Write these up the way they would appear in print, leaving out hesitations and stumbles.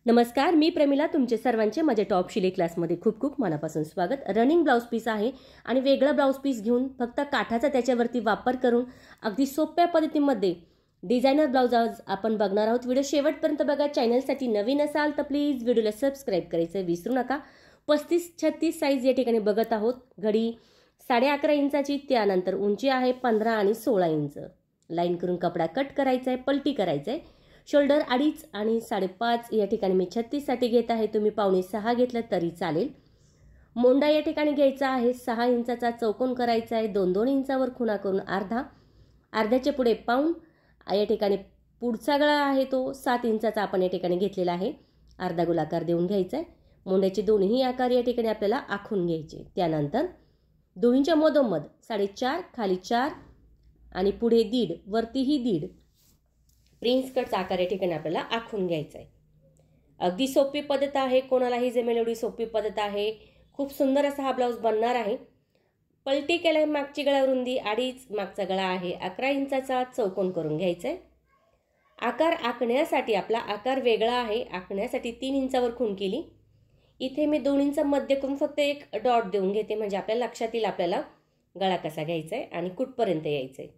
नमस्कार, मी प्रमिला. तुमचे सर्वांचे माझ्या टॉप शिलाई क्लासमध्ये खूप खूप मनापासून स्वागत. रनिंग ब्लाउज पीस आहे आणि वेगळा ब्लाउज पीस घेऊन फक्त काठाचा त्याच्यावरती वापर करून अगदी सोप्या पद्धतीमध्ये डिझायनर ब्लाउज आज आपण बघणार आहोत. व्हिडिओ शेवटपर्यंत बघा. चॅनलसाठी नवीन असाल तर प्लीज व्हिडिओला सबस्क्राईब करायचं विसरू नका. 35-36 साईज या ठिकाणी बघत आहोत. घडी 11.5 इंचाची, त्यानंतर उंची आहे 15 आणि 16 इंच. लाईन करून कपडा कट करायचा आहे, पलटी करायचा आहे. शोल्डर 2.5 आणि 5.5 या ठिकाणी मी 36 साठी घेत आहे. तुम्ही 5.25 घेतलं तरी चालेल. मोंडा या ठिकाणी घ्यायचा आहे 6 इंचाचा, चौकोन करायचा आहे. 2-2 इंचावर खुणा करून अर्ध्याच्या पुढे पाऊण या ठिकाणी पुढचा गळा आहे तो 7 इंचाचा आपण या ठिकाणी घेतलेला आहे. अर्धा गोलाकार देऊन घ्यायचा आहे. मोंड्याचे दोन्ही आकार या ठिकाणी आपल्याला आखून घ्यायचे. त्यानंतर 2 इंच मधोमध 4.5, खाली 4 आणि पुढे 1.5, वरतीही 1.5 प्रिन्स कटचा आकार या ठिकाणी आपल्याला आखून घ्यायचा आहे. अगदी सोपी पद्धत आहे, कोणालाही जमेल एवढी सोपी पद्धत आहे. खूप सुंदर असा हा ब्लाउज बनणार आहे. पलटी केलाय. मागची गळा रुंदी 2.5, मागचा गळा आहे 11 इंचाचा, चौकोन करून घ्यायचा आहे. आकार आखण्यासाठी आपला आकार वेगळा आहे. आखण्यासाठी 3 इंचावर खूण केली. इथे मी 2 इंच मध्य करून फक्त एक डॉट देऊन घेते, म्हणजे आपल्या लक्षात येईल आपल्याला गळा कसा घ्यायचा आहे आणि कुठपर्यंत यायचं आहे.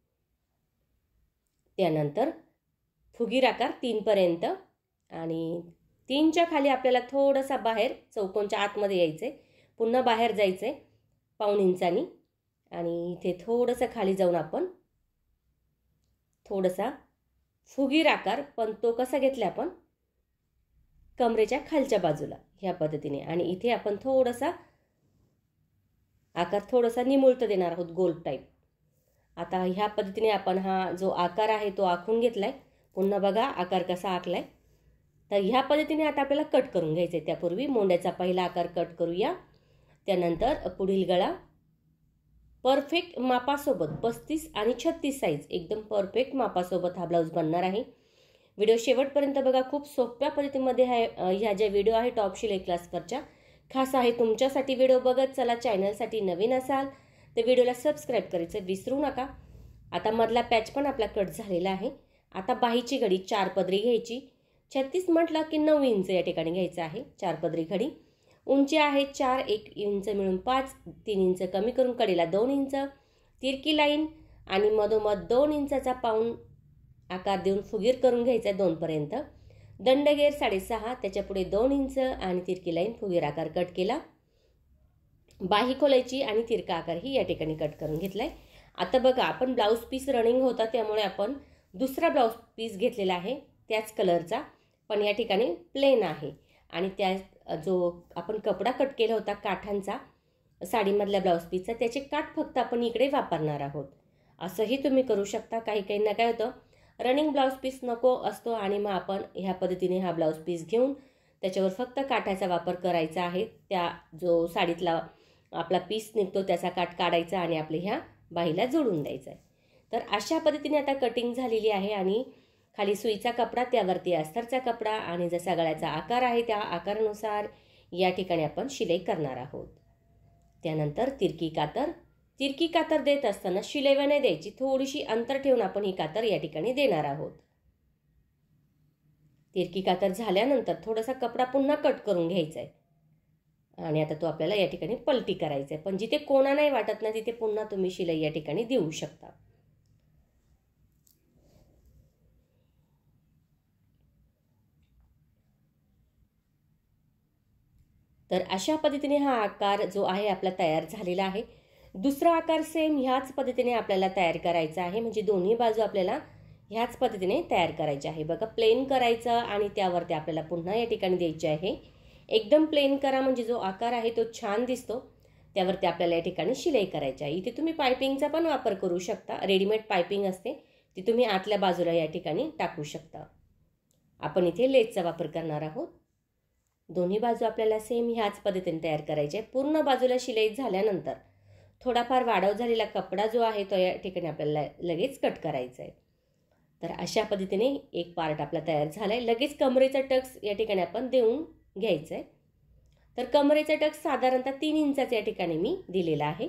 त्यानंतर फुगीर आकार 3 पर्यंत आणि 3च्या खाली आपल्याला थोडासा बाहेर चौकोनच्या आतमध्ये यायचंय. पुन्हा बाहेर जायचंय 1.5 इंचानी आणि इथे थोडंसं खाली जाऊन आपण थोडासा फुगीर आकार, पण तो कसा घेतला आपण कमरेच्या खालच्या बाजूला ह्या पद्धतीने. आणि इथे आपण थोडासा आकार थोडासा निमुळत देणार आहोत, गोल टाईप. आता ह्या पद्धतीने आपण हा जो आकार आहे तो आखून घेतलाय. पुन्हा बघा आकार कसा आखलाय. तर ह्या पद्धतीने आता आपल्याला कट करून घ्यायचे. त्यापूर्वी मोंड्याचा पहिला आकार कट करूया. त्यानंतर पुढील गळा परफेक्ट मापासोबत 35 आणि 36 साईज एकदम परफेक्ट मापासोबत हा ब्लाउज बनणार आहे. व्हिडिओ शेवटपर्यंत बघा. खूप सोप्या पद्धतीमध्ये ह्या ज्या व्हिडिओ आहे टॉप शिलाई क्लासवरच्या खास आहे तुमच्यासाठी व्हिडिओ बघत चला. चॅनलसाठी नवीन असाल तर व्हिडिओला सबस्क्राईब करायचं विसरू नका. आता मधला पॅच पण आपला कट झालेला आहे. आता बाहीची घडी 4 पदरी घ्यायची. 36 म्हटलं की 9 इंच या ठिकाणी घ्यायचं आहे. 4 पदरी घडी. उंची आहे 4, 1 इंच मिळून 5, 3 इंच कमी करून कडेला 2 इंच, तिरकी लाईन आणि मधोमध 2 इंचाचा पाऊण आकार देऊन फुगीर करून घ्यायचा 2 पर्यंत. दंडगेर 6.5, त्याच्या पुढे 2 इंच आणि तिरकी लाईन फुगीर आकार कट केला. बाही खोलायची आणि तिरका आकार ही या ठिकाणी कट करून घेतलाय. आता बघा, आपण ब्लाउज पीस रनिंग होता त्यामुळे आपण दुसरा ब्लाउज पीस घेतलेला आहे त्याच कलरचा, पण या ठिकाणी प्लेन आहे. आणि त्या जो आपण कपडा कट केला होता काठांचा साडीमधल्या ब्लाउज पीसचा, त्याचे काठ फक्त आपण इकडे वापरणार आहोत. असंही तुम्ही करू शकता. काही काहींना काय होतं, रनिंग ब्लाउज पीस नको असतो आणि मग आपण ह्या पद्धतीने हा ब्लाउज पीस घेऊन त्याच्यावर फक्त काठाचा वापर करायचा आहे. त्या जो साडीतला आपला पीस निघतो त्याचा काठ काढायचा आणि आपल्या ह्या बाहीला जोडून द्यायचा आहे. तर अशा पद्धतीने आता कटिंग झालेली आहे आणि खाली सुईचा कपडा, त्यावरती अस्तरचा कपडा आणि जसा गळ्याचा आकार आहे त्या आकारानुसार या ठिकाणी आपण शिलाई करणार आहोत. त्यानंतर तिरकी कातर देत असताना शिलाई नाही द्यायची. थोडीशी अंतर ठेवून आपण ही कातर या ठिकाणी देणार आहोत. तिरकी कातर झाल्यानंतर थोडासा कपडा पुन्हा कट करून घ्यायचा आहे आणि आता तो आपल्याला या ठिकाणी पलटी करायचा आहे. पण जिथे कोणा नाही वाटत ना तिथे पुन्हा तुम्ही शिलाई या ठिकाणी देऊ शकता. तर अशा पद्धतीने हा आकार जो आहे आपला तयार झालेला आहे. दुसरा आकार सेम ह्याच पद्धतीने आपल्याला तयार करायचा आहे. म्हणजे दोन्ही बाजू आपल्याला ह्याच पद्धतीने तयार करायची आहे. बघा, प्लेन करायचं आणि त्यावरती आपल्याला पुन्हा या ठिकाणी द्यायचे आहे. एकदम प्लेन करा म्हणजे जो आकार आहे तो छान दिसतो. त्यावरती आपल्याला या ठिकाणी शिलाई करायची आहे. इथे तुम्ही पायपिंगचा पण वापर करू शकता. रेडीमेड पायपिंग असते ती तुम्ही आतल्या बाजूला या ठिकाणी टाकू शकता. आपण इथे लेसचा वापर करणार आहोत. दोन्ही बाजू आपल्याला सेम ह्याच पद्धतीने तयार करायचे. पूर्ण बाजूला शिलाई झाल्यानंतर थोडाफार वाढव झालेला कपडा जो आहे तो या ठिकाणी आपल्याला लगेच कट करायचा आहे. तर अशा पद्धतीने एक पार्ट आपला तयार झालाय. लगेच कमरेचा टक्स या ठिकाणी आपण देऊन घ्यायचा आहे. तर कमरेचा टक्स साधारणतः 3 इंचाचा या ठिकाणी मी दिलेला आहे.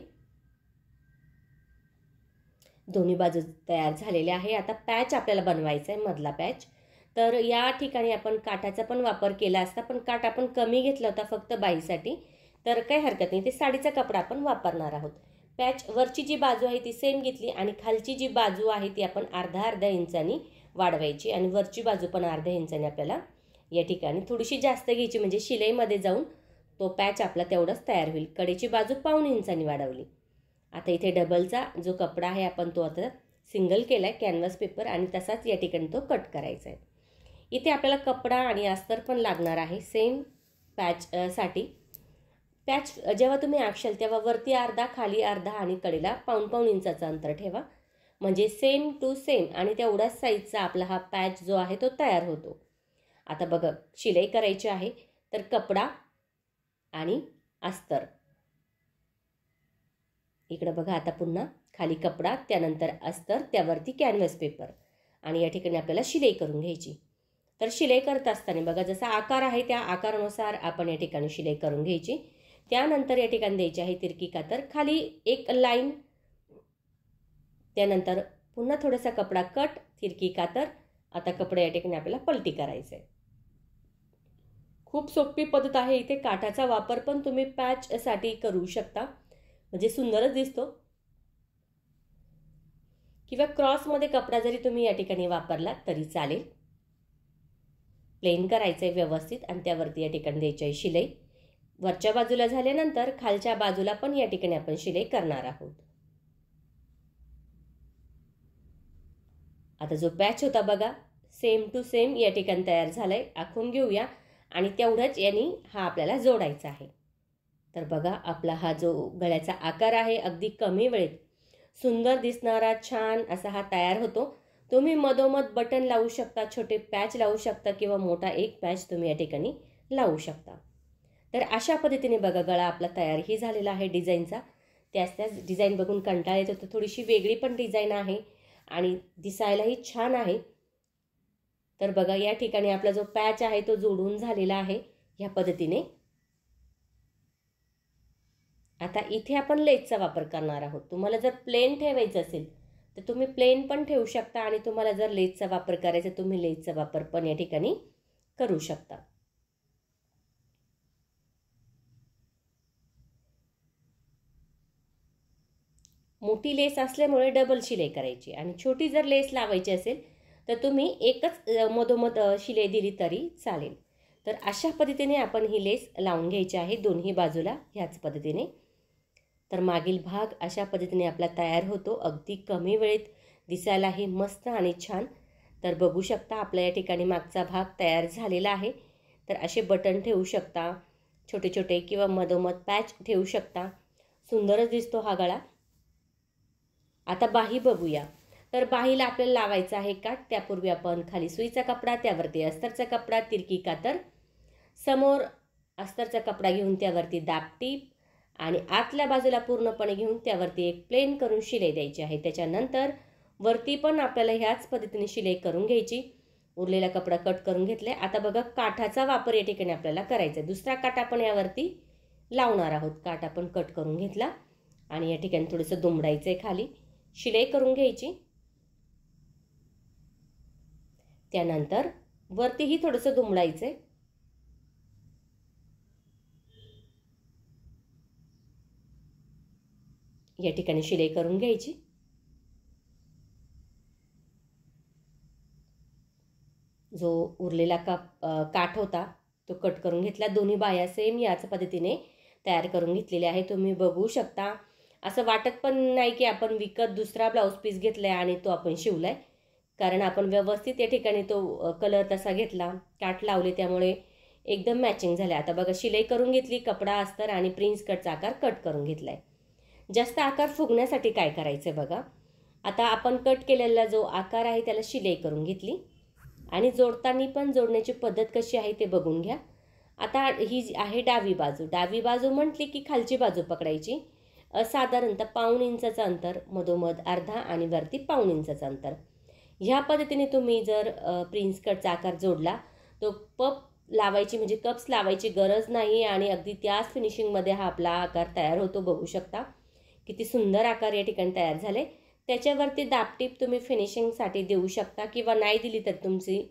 दोन्ही बाजू तयार झालेले आहे. आता पॅच आपल्याला बनवायचा आहे, मधला पॅच. तर या ठिकाणी आपण काठाचा पण वापर केला असता, पण काठ आपण कमी घेतला होता फक्त बाईसाठी, तर काही हरकत नाही, ते साडीचा कपडा आपण वापरणार आहोत. पॅच वरची जी बाजू आहे ती सेम घेतली आणि खालची जी बाजू आहे ती आपण अर्धा इंचानी वाढवायची आणि वरची बाजू पण अर्ध्या इंचाने आपल्याला या ठिकाणी थोडीशी जास्त घ्यायची, म्हणजे शिलाईमध्ये जाऊन तो पॅच आपला तेवढाच तयार होईल. कडेची बाजू 1.5 इंचानी वाढवली. आता इथे डबलचा जो कपडा आहे आपण तो आता सिंगल केला आहे कॅनव्हास पेपर आणि तसाच या ठिकाणी तो कट करायचा आहे. इथे आपल्याला कपडा आणि अस्तर पण लागणार आहे सेम पॅचसाठी. पॅच जेव्हा तुम्ही आखशाल तेव्हा वरती अर्धा, खाली अर्धा आणि कडेला 1.5 इंचाचं अंतर ठेवा, म्हणजे सेम टू सेम आणि तेवढ्याच साईजचा आपला हा पॅच जो आहे तो तयार होतो. आता बघा शिलाई करायची आहे, तर कपडा आणि अस्तर इकडे बघा. आता पुन्हा खाली कपडा, त्यानंतर अस्तर, त्यावरती कॅनव्हास पेपर आणि या ठिकाणी आपल्याला शिलाई करून घ्यायची. तर शिलाई करत असताना बघा जसा आकार आहे त्या आकारानुसार आपण या ठिकाणी शिलाई करून घ्यायची. त्यानंतर या ठिकाणी द्यायची आहे तिरकी कातर, खाली एक लाईन, त्यानंतर पुन्हा थोडासा कपडा कट, तिरकी कातर. आता कपडा या ठिकाणी आपल्याला पलटी करायचं आहे. खूप सोपी पद्धत आहे. इथे काठाचा वापर पण तुम्ही पॅचसाठी करू शकता, म्हणजे सुंदरच दिसतो, किंवा क्रॉसमध्ये कपडा जरी तुम्ही या ठिकाणी वापरला तरी चालेल. प्लेन करायचं आहे व्यवस्थित आणि त्यावरती या ठिकाणी द्यायची आहे शिलाई. वरच्या बाजूला झाल्यानंतर खालच्या बाजूला पण या ठिकाणी आपण शिलाई करणार आहोत. आता जो पॅच होता बघा सेम टू सेम या ठिकाणी तयार झालाय. आखून घेऊया आणि तेवढंच यांनी हा आपल्याला जोडायचा आहे. तर बघा आपला हा जो गळ्याचा आकार आहे अगदी कमी वेळेत सुंदर दिसणारा छान असा हा तयार होतो. तुम्ही मधोमध बटन लावू शकता, छोटे पॅच लावू शकता किंवा मोठा एक पॅच तुम्ही या ठिकाणी लावू शकता. तर अशा पद्धतीने बघा गळा आपला तयारही झालेला आहे डिझाईनचा. त्याच डिझाईन बघून कंटाळा येतो, तर थोडीशी वेगळी पण डिझाईन आहे आणि दिसायलाही छान आहे. तर बघा या ठिकाणी आपला जो पॅच आहे तो जोडून झालेला आहे ह्या पद्धतीने. आता इथे आपण लेसचा वापर करणार आहोत. तुम्हाला जर प्लेन ठेवायचं असेल तर तुम्ही प्लेन पण ठेवू शकता आणि तुम्हाला जर लेसचा वापर करायचा तुम्ही लेसचा वापर पण या ठिकाणी करू शकता. मोठी लेस असल्यामुळे डबल शिलाई करायची आणि छोटी जर लेस लावायची असेल तर तुम्ही एकच मधोमध शिलाई दिली तरी चालेल. तर अशा पद्धतीने आपण ही लेस लावून घ्यायची आहे दोन्ही बाजूला ह्याच पद्धतीने. तर मागील भाग अशा पद्धतीने आपला तयार होतो, अगदी कमी वेळेत, दिसायलाही मस्त आणि छान. तर बघू शकता आपल्या या ठिकाणी मागचा भाग तयार झालेला आहे. तर असे बटन ठेवू शकता छोटे छोटे किंवा मधोमध पॅच ठेवू शकता. सुंदरच दिसतो हा गळा. आता बाही बघूया. तर बाहीला आपल्याला लावायचा आहे काठ. त्यापूर्वी आपण खाली सुईचा कपडा, त्यावरती अस्तरचा कपडा, तिरकी कातर, समोर अस्तरचा कपडा घेऊन त्यावरती दाबटीप आणि आतल्या बाजूला पूर्णपणे घेऊन त्यावरती एक प्लेन करून शिलाई द्यायची आहे. त्याच्यानंतर वरती पण आपल्याला ह्याच पद्धतीने शिलाई करून घ्यायची. उरलेला कपडा कट करून घेतलाय. आता बघा काठाचा वापर या ठिकाणी आपल्याला करायचा आहे. दुसरा काठ आपण यावरती लावणार आहोत. काठ आपण कट करून घेतला आणि या ठिकाणी थोडंसं दुमडायचं आहे, खाली शिलाई करून घ्यायची. त्यानंतर वरतीही थोडंसं दुमडायचं आहे. या ठिकाणी शिलाई करून घ्यायची. जो उरलेला काठ होता तो कट करून घेतला. दोन्ही बाया सेम याच पद्धतीने तयार करून घेतलेल्या आहे. तुम्ही बघू शकता. असं वाटत पण नाही की आपण विकत दुसरा ब्लाऊज पीस घेतलाय आणि तो आपण शिवलाय, कारण आपण व्यवस्थित या ठिकाणी तो कलर तसा घेतला, काठ लावले, त्यामुळे एकदम मॅचिंग झाले. आता बघा शिलाई करून घेतली, कपडा अस्तर आणि प्रिन्स कटचा आकार कट करून घेतलाय. जास्त आकार फुगण्यासाठी काय करायचंय बघा. आता आपण कट केलेला जो आकार आहे त्याला शिलाई करून घेतली आणि जोडताना पण जोडण्याची पद्धत कशी आहे ते बघून घ्या. आता ही आहे डावी बाजू. डावी बाजू म्हटली की खालची बाजू पकडायची. साधारणतः 1.5 इंचाचं अंतर मधोमध अर्धा आणि वरती 1.5 इंचाचं अंतर. ह्या पद्धतीने तुम्ही जर प्रिन्स कटचा आकार जोडला तो पप लावायची म्हणजे कप्स लावायची गरज नाही आणि अगदी त्याच फिनिशिंगमध्ये हा आपला आकार तयार होतो. बघू शकता किती सुंदर आकार या ठिकाणी तयार झाले. त्याच्यावरती दाबटीप तुम्ही फिनिशिंगसाठी देऊ शकता किंवा नाही दिली तर तुमची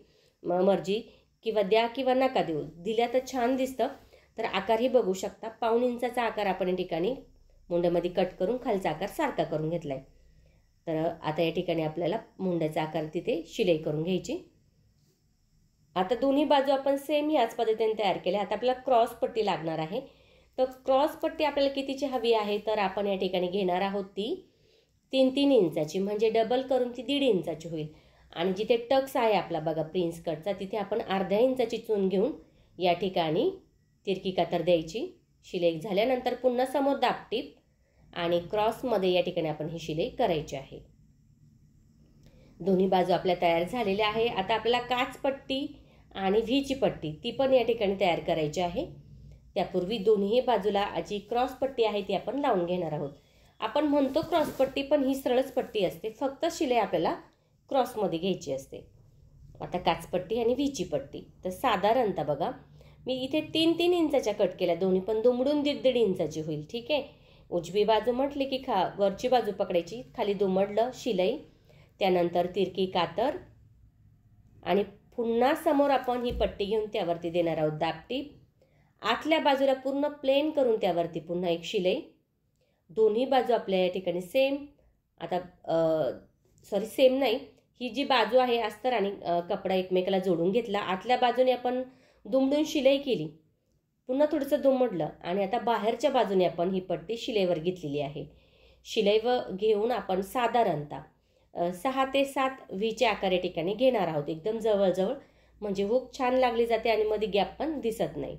मर्जी, किंवा द्या किंवा नका देऊ. दिल्या तर छान दिसतं. तर आकारही बघू शकता. 1.5 इंचाचा आकार आपण या ठिकाणी मुंड्यामध्ये कट करून खालचा आकार सारखा करून घेतलाय. तर आता या ठिकाणी आपल्याला मुंड्याचा आकार तिथे शिलाई करून घ्यायची. आता दोन्ही बाजू आपण सेम याच पद्धतीने तयार केल्या. आता आपल्याला क्रॉस पट्टी लागणार आहे. तर क्रॉस पट्टी आपल्याला कितीची हवी आहे, तर आपण या ठिकाणी घेणार आहोत ती 3-3 इंचाची, म्हणजे डबल करून ती 1.5 इंचाची होईल. आणि जिथे टक्स आहे आपला बघा प्रिन्स कटचा, तिथे आपण अर्ध्या इंचाची चून घेऊन या ठिकाणी तिरकी कातर द्यायची. शिलाई झाल्यानंतर पुन्हा समोर दाबटीप आणि क्रॉसमध्ये या ठिकाणी आपण ही शिलाई करायची आहे. दोन्ही बाजू आपल्या तयार झालेल्या आहे. आता आपल्याला काच पट्टी आणि व्हीची पट्टी ती पण या ठिकाणी तयार करायची आहे. त्यापूर्वी दोन्ही बाजूला जी क्रॉस पट्टी आहे ती आपण लावून घेणार आहोत. आपण म्हणतो क्रॉस पट्टी, पण ही सरळच पट्टी असते, फक्त शिलाई आपल्याला क्रॉसमध्ये घ्यायची असते. आता काचपट्टी आणि व्हीची पट्टी, तर साधारणतः बघा मी इथे 3-3 इंचाच्या कट केल्या, दोन्ही पण दुमडून 1.5 इंचाची होईल. ठीक आहे. उजवी बाजू म्हटली की वरची बाजू पकडायची, खाली दुमडलं शिलाई, त्यानंतर तिरकी कातर आणि पुन्हा समोर आपण ही पट्टी घेऊन त्यावरती देणार आहोत दाबटीप. आतल्या बाजूला पूर्ण प्लेन करून त्यावरती पुन्हा एक शिलाई. दोन्ही बाजू आपल्या या ठिकाणी सेम, आता सेम नाही, ही जी बाजू आहे अस्तर आणि कपडा एकमेकाला जोडून घेतला. आतल्या बाजूने आपण दुमडून शिलाई केली, पुन्हा थोडंसं दुमडलं आणि आता बाहेरच्या बाजूने आपण ही पट्टी शिलाईवर घेतलेली आहे. शिलाईवर घेऊन आपण साधारणतः 6 ते 7 व्हीचे आकार या ठिकाणी घेणार आहोत, एकदम जवळजवळ, म्हणजे हुक छान लागली जाते आणि मध्ये गॅप पण दिसत नाही.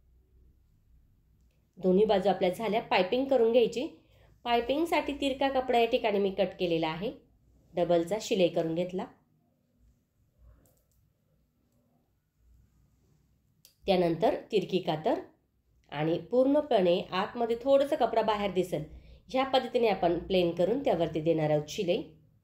दोन्ही बाजू आपल्या झाल्या. पायपिंग करून घ्यायची. पायपिंगसाठी तिरका कपडा या ठिकाणी मी कट केलेला आहे, डबलचा शिलाई करून घेतला. त्यानंतर तिरकी कातर आणि पूर्णपणे आतमध्ये थोडंसं कपडा बाहेर दिसेल ह्या पद्धतीने आपण प्लेन करून त्यावरती देणार आहोत शिलाई.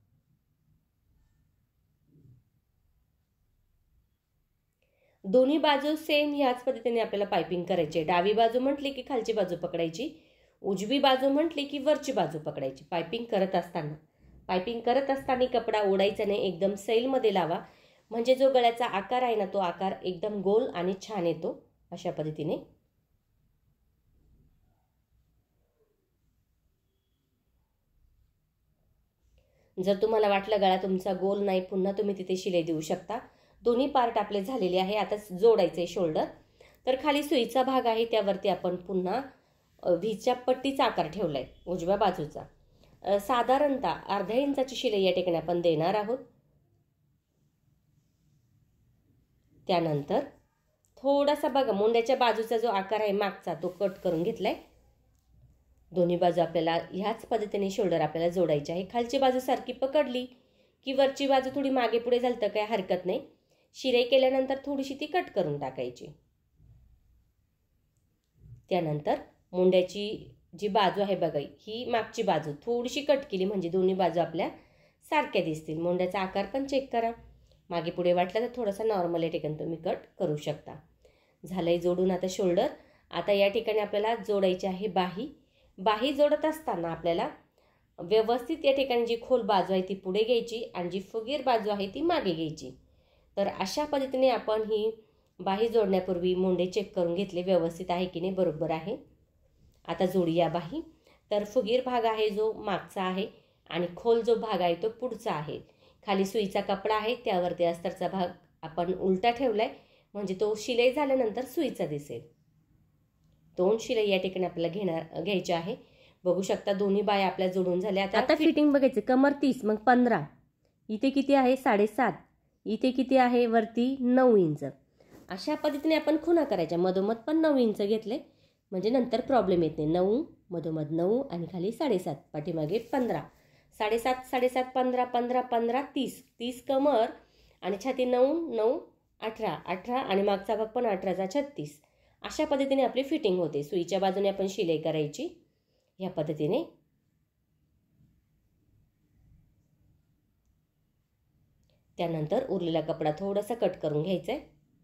दोन्ही बाजू सेम ह्याच पद्धतीने आपल्याला पायपिंग करायची. डावी बाजू म्हटली की खालची बाजू पकडायची, उजवी बाजू म्हटली की वरची बाजू पकडायची. पायपिंग करत असताना कपडा ओढायचा नाही, एकदम सैलमध्ये लावा, म्हणजे जो गळ्याचा आकार आहे ना तो आकार एकदम गोल आणि छान येतो. अशा पद्धतीने जर तुम्हाला वाटलं गळा तुमचा गोल नाही, पुन्हा तुम्ही तिथे शिलाई देऊ शकता. दोन्ही पार्ट आपले झालेले आहे. आता जोडायचे शोल्डर. तर खाली सुईचा भाग आहे त्यावरती आपण पुन्हा व्हीच्या पट्टीचा आकार ठेवलाय उजव्या बाजूचा. साधारणतः अर्ध्या इंचाची शिलाई या ठिकाणी आपण देणार आहोत. त्यानंतर थोडासा बघा मुंड्याच्या बाजूचा जो आकार आहे मागचा तो कट करून घेतलाय. दोन्ही बाजू आपल्याला ह्याच पद्धतीने शोल्डर आपल्याला जोडायचे आहे. खालची बाजू सारखी पकडली की वरची बाजू थोडी मागे पुढे झाली तर काही हरकत नाही. शिलाई केल्यानंतर थोडीशी ती कट करून टाकायची. त्यानंतर मुंड्याची जी बाजू आहे बघा, ही मागची बाजू थोडीशी कट केली म्हणजे दोन्ही बाजू आपल्या सारख्या दिसतील. मुंड्याचा आकार पण चेक करा, मागे पुढे वाटलं तर थोडासा नॉर्मल या ठिकाणी तुम्ही कट करू शकता. झालंय जोडून आता शोल्डर. आता या ठिकाणी आपल्याला जोडायची आहे बाही जोडत असताना आपल्याला व्यवस्थित या ठिकाणी जी खोल बाजू आहे ती पुढे घ्यायची आणि जी फुगीर बाजू आहे ती मागे घ्यायची. तर अशा पद्धतीने आपण ही बाही जोडण्यापूर्वी मुंडे चेक करून घेतले व्यवस्थित आहे की नाही, बरोबर आहे. आता जोडूया बाही. तर फुगीर भाग आहे जो मागचा आहे आणि खोल जो भाग आहे तो पुढचा आहे. खाली सुईचा कपडा आहे त्यावरती अस्तरचा भाग आपण उलटा ठेवलाय म्हणजे तो शिलाई झाल्यानंतर सुईचा दिसेल. 2 शिलाई या ठिकाणी आपल्याला घ्यायची आहे. बघू शकता दोन्ही बाया आपल्या जोडून झाल्या. आता फिटिंग बघायचं. कमर 30 मग 15, इथे किती आहे 7.5, इथे किती आहे वरती 9 इंच. अशा पद्धतीने आपण खुणा करायच्या. मधोमध पण 9 इंच घेतले म्हणजे नंतर प्रॉब्लेम येत नाही. 9 मधोमध 9 आणि खाली 7.5, पाठीमागे 15. 7.5 7.5 15 15 15 30 कमर आणि छाती 9 9 18 18 आणि मागचा भाग पण 18चा 36. अशा पद्धतीने आपली फिटिंग होते. सुईच्या बाजूने आपण शिलाई करायची ह्या पद्धतीने. त्यानंतर उरलेला कपडा थोडासा कट करून घ्यायचा आहे.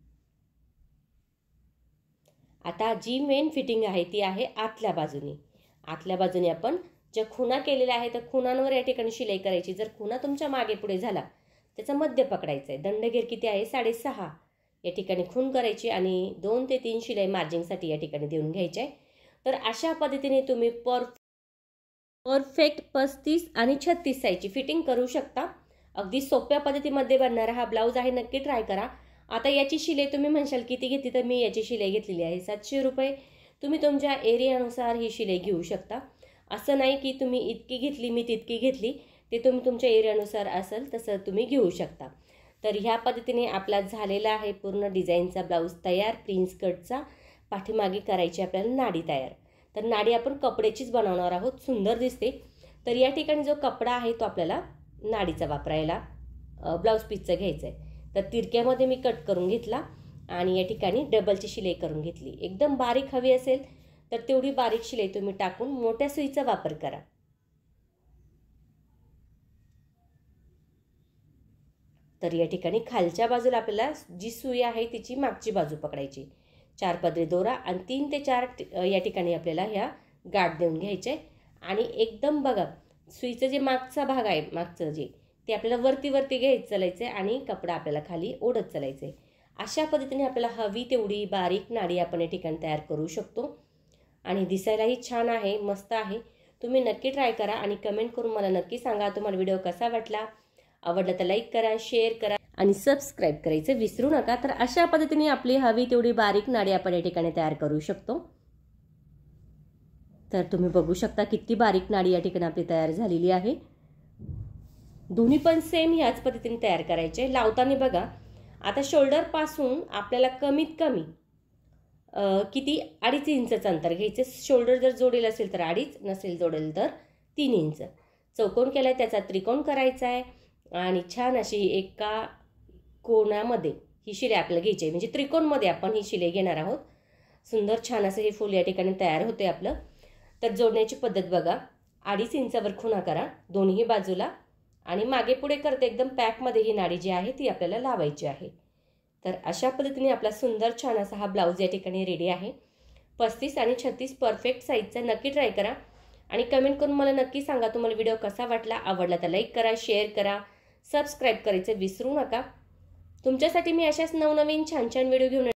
आता जी मेन फिटिंग आहे ती आहे आतल्या बाजूने. आतल्या बाजूने आपण ज्या खुणा केलेल्या आहेत त्या खुणांवर या ठिकाणी शिलाई करायची. जर खुणा तुमच्या मागे पुढे झाला त्याचा मध्य पकडायचा आहे. दंडगेर किती आहे 6.5 या ठिकाणी खूण करायची आणि 2 ते 3 शिलाई मार्जिंगसाठी या ठिकाणी देऊन घ्यायचे आहे. तर अशा पद्धतीने तुम्ही परफेक्ट 35 आणि 36 साईजची फिटिंग करू शकता. अगदी सोप्या पद्धतीमध्ये बनणारा हा ब्लाऊज आहे, नक्की ट्राय करा. आता याची शिलाई तुम्ही म्हणशाल किती घेतली, तर मी याची शिलाई घेतलेली आहे 700 रुपये. तुम्ही तुमच्या एरियानुसार ही शिलाई घेऊ शकता. असं नाही की तुम्ही इतकी घेतली मी तितकी घेतली, ते तुम्ही तुमच्या एरियानुसार असेल तसं तुम्ही घेऊ शकता. तर ह्या पद्धतीने आपला झालेला आहे पूर्ण डिझाईनचा ब्लाऊज तयार. प्रिन्स कटचा पाठीमागे करायची आपल्याला नाडी तयार. तर नाडी आपण कपड्याचीच बनवणार आहोत, सुंदर दिसते. तर या ठिकाणी जो कपडा आहे तो आपल्याला नाडीचा वापरायला ब्लाऊज पीसचा घ्यायचा आहे. तर तिरक्यामध्ये मी कट करून घेतला आणि या ठिकाणी डबलची शिलाई करून घेतली. एकदम बारीक हवी असेल तर तेवढी बारीक शिलाई तुम्ही टाकून मोठ्या सुईचा वापर करा. तर या ठिकाणी खालच्या बाजूला आपल्याला जी सुई आहे तिची मागची बाजू पकडायची. 4 पदरी दोरा आणि 3 ते 4 या ठिकाणी आपल्याला ह्या गाठ देऊन घ्यायचे आणि एकदम बघा सुईचं जे मागचा भाग आहे, मागचं जे ते आपल्याला वरती घ्यायचं चालायचं आहे आणि कपडा आपल्याला खाली ओढत चालायचं आहे. अशा पद्धतीने आपल्याला हवी तेवढी बारीक नाडी आपण या ठिकाणी तयार करू शकतो आणि दिसायलाही छान आहे, मस्त आहे. तुम्ही नक्की ट्राय करा आणि कमेंट करून मला नक्की सांगा तुम्हाला व्हिडिओ कसा वाटला. आवडला तर लाईक करा, शेअर करा आणि सबस्क्राईब करायचं विसरू नका. तर अशा पद्धतीने आपली हवी तेवढी बारीक नाडी आपण या ठिकाणी तयार करू शकतो. तर तुम्ही बघू शकता किती बारीक नाडी या ठिकाणी आपली तयार झालेली आहे. दोन्ही पण सेम ह्याच पद्धतीने तयार करायचे. लावताना बघा आता शोल्डर पासून आपल्याला कमीत कमी किती 2.5 इंचचं अंतर घ्यायचे. शोल्डर जर जोडेल असेल तर 2.5, नसेल जोडेल तर 3 इंच. चौकोन केलाय त्याचा त्रिकोण करायचा आहे आणि छान अशी एका कोणामध्ये ही शिलाई आपल्याला घ्यायची आहे. म्हणजे त्रिकोणमध्ये आपण ही शिलाई घेणार आहोत. सुंदर छान असं हे फूल या ठिकाणी तयार होते आपलं. तर जोडण्याची पद्धत बघा, 2.5 इंचावर खुणा करा दोन्ही बाजूला आणि मागे पुढे करते एकदम पॅकमध्ये ही नाडी जी आहे ती आपल्याला लावायची आहे. तर अशा पद्धतीने आपला सुंदर छान असा हा ब्लाऊज या ठिकाणी रेडी आहे. 35 आणि 36 परफेक्ट साईजचा. नक्की ट्राय करा आणि कमेंट करून मला नक्की सांगा तुम्हाला व्हिडिओ कसा वाटला. आवडला तर लाईक करा, शेअर करा, सबस्क्राईब करायचं विसरू नका. तुमच्यासाठी मी अशाच नवनवीन छान छान व्हिडिओ घेऊन